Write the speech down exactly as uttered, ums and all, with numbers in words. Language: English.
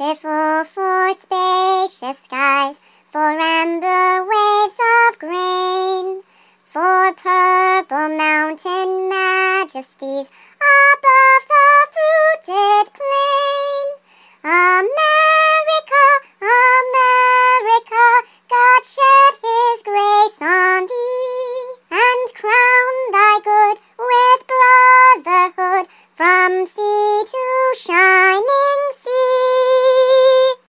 Beautiful for spacious skies, for amber waves of grain, for purple mountain majesties